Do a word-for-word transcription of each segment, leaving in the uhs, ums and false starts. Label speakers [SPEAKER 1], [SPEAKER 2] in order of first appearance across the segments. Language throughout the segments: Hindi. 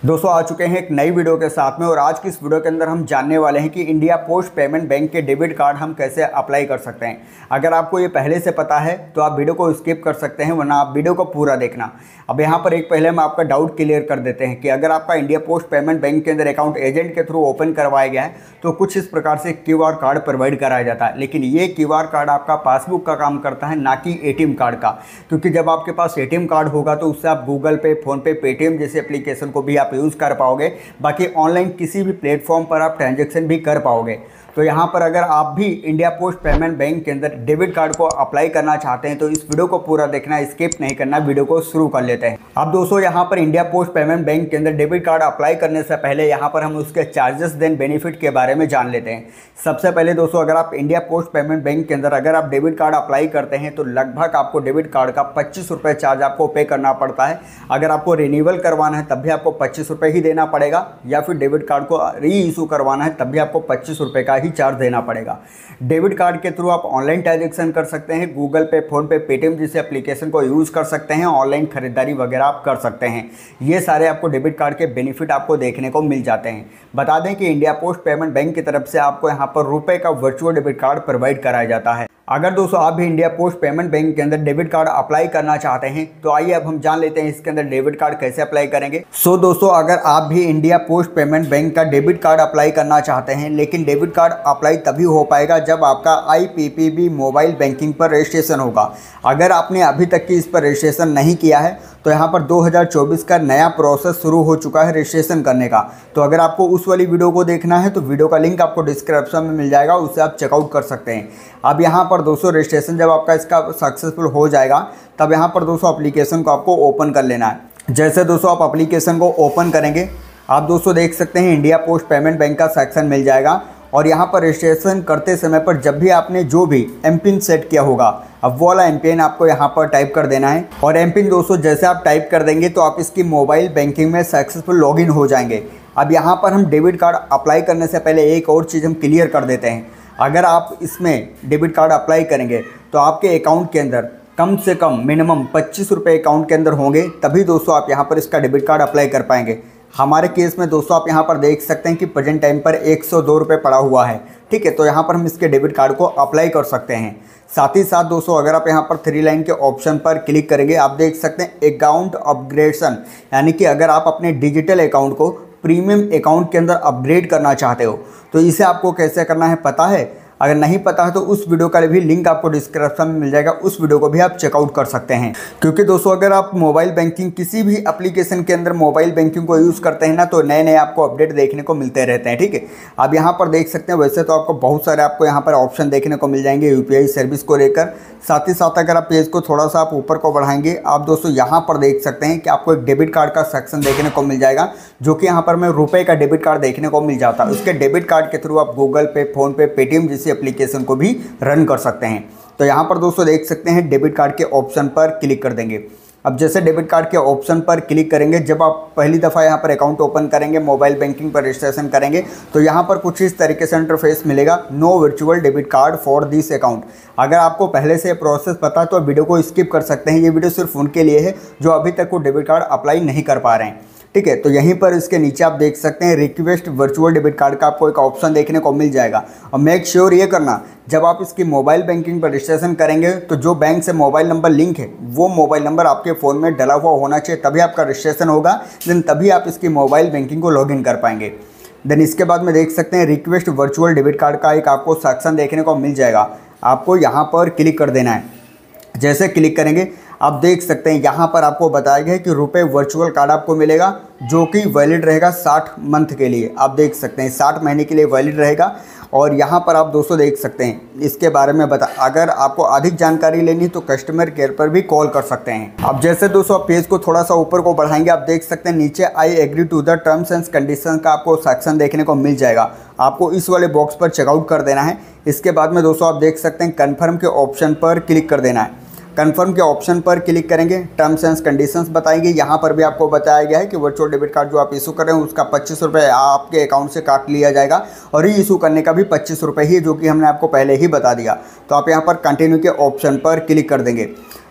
[SPEAKER 1] दोस्तों आ चुके हैं एक नई वीडियो के साथ में। और आज की इस वीडियो के अंदर हम जानने वाले हैं कि इंडिया पोस्ट पेमेंट बैंक के डेबिट कार्ड हम कैसे अप्लाई कर सकते हैं। अगर आपको ये पहले से पता है तो आप वीडियो को स्किप कर सकते हैं, वरना आप वीडियो को पूरा देखना। अब यहाँ पर एक पहले हम आपका डाउट क्लियर कर देते हैं कि अगर आपका इंडिया पोस्ट पेमेंट बैंक के अंदर अकाउंट एजेंट के थ्रू ओपन करवाया गया है तो कुछ इस प्रकार से क्यू आर कार्ड प्रोवाइड कराया जाता है, लेकिन ये क्यू आर कार्ड आपका पासबुक का काम करता है, ना कि ए टी एम कार्ड का। क्योंकि जब आपके पास ए टी एम कार्ड होगा तो उससे आप Google pay, phone pay, Paytm जैसे एप्लीकेशन को भी आप यूज़ कर पाओगे। बाकी ऑनलाइन किसी भी प्लेटफॉर्म पर आप ट्रांजैक्शन भी कर पाओगे। तो यहाँ पर अगर आप भी इंडिया पोस्ट पेमेंट बैंक के अंदर डेबिट कार्ड को अप्लाई करना चाहते हैं तो इस वीडियो को पूरा देखना, स्किप नहीं करना। वीडियो को शुरू कर लेते हैं। अब दोस्तों यहाँ पर इंडिया पोस्ट पेमेंट बैंक के अंदर डेबिट कार्ड अप्लाई करने से पहले यहाँ पर हम उसके चार्जेस देन बेनिफिट के बारे में जान लेते हैं। सबसे पहले दोस्तों, अगर आप इंडिया पोस्ट पेमेंट बैंक के अंदर अगर आप डेबिट कार्ड अप्लाई करते हैं तो लगभग आपको डेबिट कार्ड का पच्चीस रुपये चार्ज आपको पे करना पड़ता है। अगर आपको रिन्यूअल करवाना है तब भी आपको पच्चीस रुपये ही देना पड़ेगा, या फिर डेबिट कार्ड को री इशू करवाना है तब भी आपको पच्चीस रुपये का ही चार्ज देना पड़ेगा। डेबिट कार्ड के थ्रू आप ऑनलाइन ट्रांजैक्शन कर सकते हैं, Google pay, phone pay, Paytm जैसे एप्लीकेशन को यूज़ कर सकते हैं, ऑनलाइन खरीदारी वगैरह आप कर सकते हैं। ये सारे आपको डेबिट कार्ड के बेनिफिट आपको देखने को मिल जाते हैं। बता दें कि इंडिया पोस्ट पेमेंट बैंक की तरफ से आपको यहाँ पर रुपए का वर्चुअल डेबिट कार्ड प्रोवाइड कराया जाता है। अगर दोस्तों आप भी इंडिया पोस्ट पेमेंट बैंक के अंदर डेबिट कार्ड अप्लाई करना चाहते हैं तो आइए अब हम जान लेते हैं इसके अंदर डेबिट कार्ड कैसे अप्लाई करेंगे। सो दोस्तों, अगर आप भी इंडिया पोस्ट पेमेंट बैंक का डेबिट कार्ड अप्लाई करना चाहते हैं, लेकिन डेबिट कार्ड अप्लाई तभी हो पाएगा जब आपका I P P B mobile banking पर रजिस्ट्रेशन होगा। अगर आपने अभी तक की इस पर रजिस्ट्रेशन नहीं किया है तो यहाँ पर दो हज़ार चौबीस का नया प्रोसेस शुरू हो चुका है रजिस्ट्रेशन करने का। तो अगर आपको उस वाली वीडियो को देखना है तो वीडियो का लिंक आपको डिस्क्रिप्शन में मिल जाएगा, उससे आप चेकआउट कर सकते हैं। अब यहाँ पर दोस्तों रजिस्ट्रेशन जब आपका इसका सक्सेसफुल हो जाएगा तब यहाँ पर दोस्तों एप्लीकेशन को आपको ओपन कर लेना है। जैसे दोस्तों आप एप्लीकेशन को ओपन करेंगे, आप दोस्तों देख सकते हैं इंडिया पोस्ट पेमेंट बैंक का सेक्शन मिल जाएगा। और यहाँ पर रजिस्ट्रेशन करते समय पर जब भी आपने जो भी एम पिन सेट किया होगा, अब वो वाला एम पिन आपको यहाँ पर टाइप कर देना है। और एम पिन दोस्तों जैसे आप टाइप कर देंगे तो आप इसकी मोबाइल बैंकिंग में सक्सेसफुल लॉगिन हो जाएंगे। अब यहाँ पर हम डेबिट कार्ड अप्लाई करने से पहले एक और चीज़ हम क्लियर कर देते हैं। अगर आप इसमें डेबिट कार्ड अप्लाई करेंगे तो आपके अकाउंट के अंदर कम से कम मिनिमम पच्चीस रुपये अकाउंट के अंदर होंगे, तभी दोस्तों आप यहाँ पर इसका डेबिट कार्ड अप्लाई कर पाएंगे। हमारे केस में दोस्तों आप यहाँ पर देख सकते हैं कि प्रेजेंट टाइम पर एक सौ दो रुपये पड़ा हुआ है। ठीक है, तो यहाँ पर हम इसके डेबिट कार्ड को अप्लाई कर सकते हैं। साथ ही साथ दोस्तों अगर आप यहाँ पर थ्री लाइन के ऑप्शन पर क्लिक करेंगे, आप देख सकते हैं अकाउंट अपग्रेडेशन, यानी कि अगर आप अपने डिजिटल अकाउंट को प्रीमियम अकाउंट के अंदर अपग्रेड करना चाहते हो तो इसे आपको कैसे करना है पता है? अगर नहीं पता है तो उस वीडियो का भी लिंक आपको डिस्क्रिप्शन में मिल जाएगा, उस वीडियो को भी आप चेकआउट कर सकते हैं। क्योंकि दोस्तों अगर आप मोबाइल बैंकिंग किसी भी एप्लीकेशन के अंदर मोबाइल बैंकिंग को यूज़ करते हैं ना तो नए नए आपको अपडेट देखने को मिलते रहते हैं। ठीक है, आप यहाँ पर देख सकते हैं वैसे तो आपको बहुत सारे आपको यहाँ पर ऑप्शन देखने को मिल जाएंगे यू पी आई सर्विस को लेकर। साथ ही साथ अगर आप पेज को थोड़ा सा आप ऊपर को बढ़ाएंगे, आप दोस्तों यहाँ पर देख सकते हैं कि आपको एक डेबिट कार्ड का सेक्शन देखने को मिल जाएगा, जो कि यहाँ पर मैं रुपए का डेबिट कार्ड देखने को मिल जाता है। उसके डेबिट कार्ड के थ्रू आप Google pay, phone pay, Paytm जैसी एप्लीकेशन को भी रन कर सकते हैं। तो यहाँ पर दोस्तों देख सकते हैं डेबिट कार्ड के ऑप्शन पर क्लिक कर देंगे। अब जैसे डेबिट कार्ड के ऑप्शन पर क्लिक करेंगे, जब आप पहली दफ़ा यहाँ पर अकाउंट ओपन करेंगे, मोबाइल बैंकिंग पर रजिस्ट्रेशन करेंगे तो यहाँ पर कुछ इस तरीके से इंटरफेस मिलेगा, no virtual debit card for this account. अगर आपको पहले से प्रोसेस पता है तो वीडियो को स्किप कर सकते हैं। ये वीडियो सिर्फ उनके लिए है जो अभी तक वो डेबिट कार्ड अप्लाई नहीं कर पा रहे हैं। ठीक है, तो यहीं पर इसके नीचे आप देख सकते हैं रिक्वेस्ट वर्चुअल डेबिट कार्ड का आपको एक ऑप्शन देखने को मिल जाएगा। और मेक श्योर ये करना, जब आप इसकी मोबाइल बैंकिंग पर रजिस्ट्रेशन करेंगे तो जो बैंक से मोबाइल नंबर लिंक है वो मोबाइल नंबर आपके फ़ोन में डला हुआ होना चाहिए, तभी आपका रजिस्ट्रेशन होगा। देन तभी आप इसकी मोबाइल बैंकिंग को लॉगिन कर पाएंगे। देन इसके बाद में देख सकते हैं रिक्वेस्ट वर्चुअल डेबिट कार्ड का एक आपको सेक्शन देखने को मिल जाएगा। आपको यहाँ पर क्लिक कर देना है। जैसे क्लिक करेंगे आप देख सकते हैं यहाँ पर आपको बताया गया है कि रुपए वर्चुअल कार्ड आपको मिलेगा, जो कि वैलिड रहेगा साठ मंथ के लिए। आप देख सकते हैं साठ महीने के लिए वैलिड रहेगा। और यहाँ पर आप दोस्तों देख सकते हैं इसके बारे में बता, अगर आपको अधिक जानकारी लेनी तो कस्टमर केयर पर भी कॉल कर सकते हैं। अब जैसे दोस्तों आप पेज को थोड़ा सा ऊपर को बढ़ाएंगे, आप देख सकते हैं नीचे I agree to the terms and condition का आपको सेक्शन देखने को मिल जाएगा। आपको इस वाले बॉक्स पर चेकआउट कर देना है। इसके बाद में दोस्तों आप देख सकते हैं कन्फर्म के ऑप्शन पर क्लिक कर देना है। कन्फर्म के ऑप्शन पर क्लिक करेंगे, टर्म्स एंड कंडीशंस बताएंगे। यहाँ पर भी आपको बताया गया है कि वर्चुअल डेबिट कार्ड जो आप इशू कर रहे हैं उसका पच्चीस रुपये आपके अकाउंट से काट लिया जाएगा और री इशू करने का भी पच्चीस रुपये ही, जो कि हमने आपको पहले ही बता दिया। तो आप यहाँ पर कंटिन्यू के ऑप्शन पर क्लिक कर देंगे।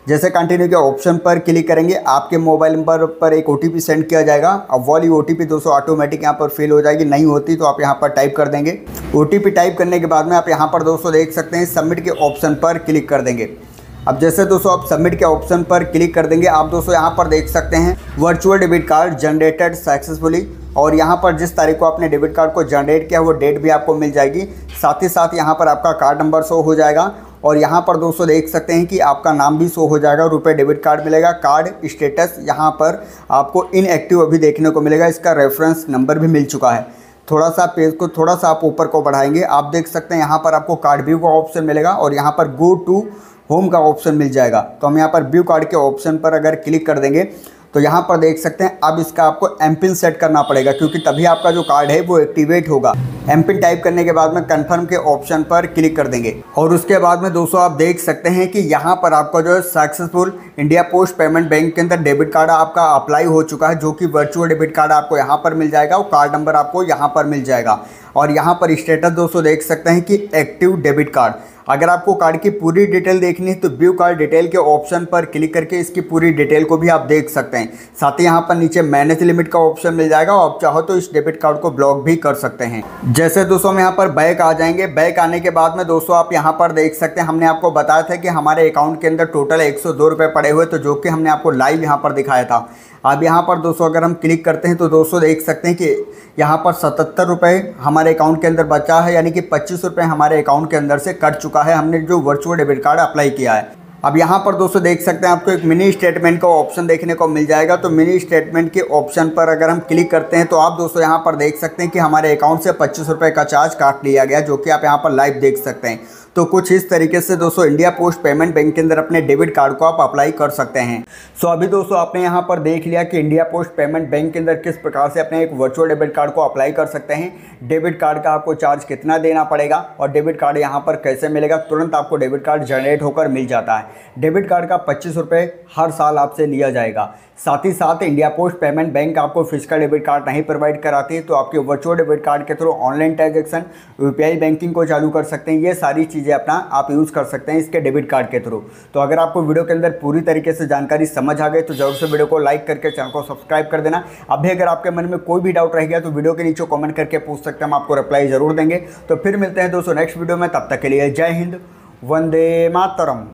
[SPEAKER 1] जैसे कंटिन्यू के ऑप्शन पर क्लिक करेंगे आपके मोबाइल नंबर पर एक ओटीपी सेंड किया जाएगा। अब वाली ओटीपी दोस्तों ऑटोमेटिक यहाँ पर फिल हो जाएगी, नहीं होती तो आप यहाँ पर टाइप कर देंगे। ओटीपी टाइप करने के बाद में आप यहाँ पर दोस्तों देख सकते हैं सबमिट के ऑप्शन पर क्लिक कर देंगे। अब जैसे दोस्तों आप सबमिट के ऑप्शन पर क्लिक कर देंगे, आप दोस्तों यहाँ पर देख सकते हैं virtual debit card generated successfully, और यहाँ पर जिस तारीख को आपने डेबिट कार्ड को जनरेट किया वो डेट भी आपको मिल जाएगी। साथ ही साथ यहाँ पर आपका कार्ड नंबर शो हो जाएगा, और यहाँ पर दोस्तों देख सकते हैं कि आपका नाम भी शो हो जाएगा, रुपए डेबिट कार्ड मिलेगा। कार्ड स्टेटस यहाँ पर आपको इनएक्टिव अभी देखने को मिलेगा, इसका रेफरेंस नंबर भी मिल चुका है। थोड़ा सा पेज को थोड़ा सा आप ऊपर को बढ़ाएंगे, आप देख सकते हैं यहाँ पर आपको कार्ड व्यू का ऑप्शन मिलेगा, और यहाँ पर गो टू होम का ऑप्शन मिल जाएगा। तो हम यहाँ पर व्यू कार्ड के ऑप्शन पर अगर क्लिक कर देंगे तो यहाँ पर देख सकते हैं अब इसका आपको एम पिन सेट करना पड़ेगा, क्योंकि तभी आपका जो कार्ड है वो एक्टिवेट होगा। एम पिन टाइप करने के बाद में कंफर्म के ऑप्शन पर क्लिक कर देंगे, और उसके बाद में दोस्तों आप देख सकते हैं कि यहाँ पर आपका जो है successful India post payment bank के अंदर डेबिट कार्ड आपका अप्लाई हो चुका है, जो कि वर्चुअल डेबिट कार्ड आपको यहाँ पर मिल जाएगा और कार्ड नंबर आपको यहाँ पर मिल जाएगा। और यहाँ पर स्टेटस दोस्तों देख सकते हैं कि एक्टिव डेबिट कार्ड। अगर आपको कार्ड की पूरी डिटेल देखनी है तो व्यू कार्ड डिटेल के ऑप्शन पर क्लिक करके इसकी पूरी डिटेल को भी आप देख सकते हैं। साथ ही यहाँ पर नीचे मैनेज लिमिट का ऑप्शन मिल जाएगा, और आप चाहो तो इस डेबिट कार्ड को ब्लॉक भी कर सकते हैं। जैसे दोस्तों हम यहाँ पर बैक आ जाएंगे, बैक आने के बाद में दोस्तों आप यहाँ पर देख सकते हैं हमने आपको बताया था कि हमारे अकाउंट के अंदर टोटल एक सौ दो रुपये पड़े हुए, तो जो कि हमने आपको लाइव यहाँ पर दिखाया था। अब यहाँ पर दोस्तों अगर हम क्लिक करते हैं तो दोस्तों देख सकते हैं कि यहाँ पर सतहत्तर रुपये हमारे अकाउंट के अंदर बचा है, यानी कि पच्चीस रुपये हमारे अकाउंट के अंदर से कट चुका है, हमने जो वर्चुअल डेबिट कार्ड अप्लाई किया है। अब यहाँ पर दोस्तों देख सकते हैं आपको एक मिनी स्टेटमेंट का ऑप्शन देखने को मिल जाएगा। तो मिनी स्टेटमेंट के ऑप्शन पर अगर हम क्लिक करते हैं तो आप दोस्तों यहाँ पर देख सकते हैं कि हमारे अकाउंट से पच्चीस रुपये का चार्ज काट लिया गया, जो कि आप यहाँ पर लाइव देख सकते हैं। तो कुछ इस तरीके से दोस्तों इंडिया पोस्ट पेमेंट बैंक के अंदर अपने डेबिट कार्ड को आप अप्लाई कर सकते हैं। सो अभी दोस्तों आपने यहाँ पर देख लिया कि इंडिया पोस्ट पेमेंट बैंक के अंदर किस प्रकार से अपने एक वर्चुअल डेबिट कार्ड को अप्लाई कर सकते हैं, डेबिट कार्ड का आपको चार्ज कितना देना पड़ेगा, और डेबिट कार्ड यहाँ पर कैसे मिलेगा। तुरंत आपको डेबिट कार्ड जनरेट होकर मिल जाता है। डेबिट कार्ड का पच्चीस रुपये हर साल आपसे लिया जाएगा। साथ ही साथ इंडिया पोस्ट पेमेंट बैंक आपको फिजिकल डेबिट कार्ड नहीं प्रोवाइड कराती है, तो आपके वर्चुअल डेबिट कार्ड के through online transaction, UPI banking को चालू कर सकते हैं। ये सारी चीज़ें अपना आप यूज़ कर सकते हैं इसके डेबिट कार्ड के थ्रू। तो अगर आपको वीडियो के अंदर पूरी तरीके से जानकारी समझ आ गई तो जरूर से वीडियो को लाइक करके चैनल को सब्सक्राइब कर देना। अभी अगर आपके मन में कोई भी डाउट रह गया तो वीडियो के नीचे कॉमेंट करके पूछ सकते हैं, हम आपको रिप्लाई जरूर देंगे। तो फिर मिलते हैं दोस्तों नेक्स्ट वीडियो में, तब तक के लिए जय हिंद, वंदे मातरम।